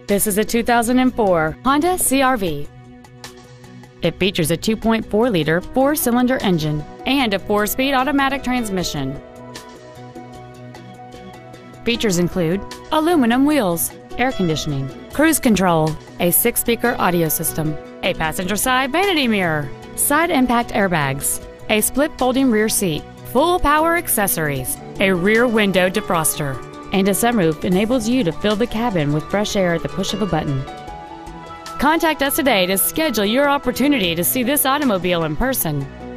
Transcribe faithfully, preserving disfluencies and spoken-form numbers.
This is a two thousand four Honda C R V. It features a two point four liter four-cylinder engine and a four-speed automatic transmission. Features include aluminum wheels, air conditioning, cruise control, a six-speaker audio system, a passenger side vanity mirror, side impact airbags, a split folding rear seat, full power accessories, a rear window defroster, and a sunroof enables you to fill the cabin with fresh air at the push of a button. Contact us today to schedule your opportunity to see this automobile in person.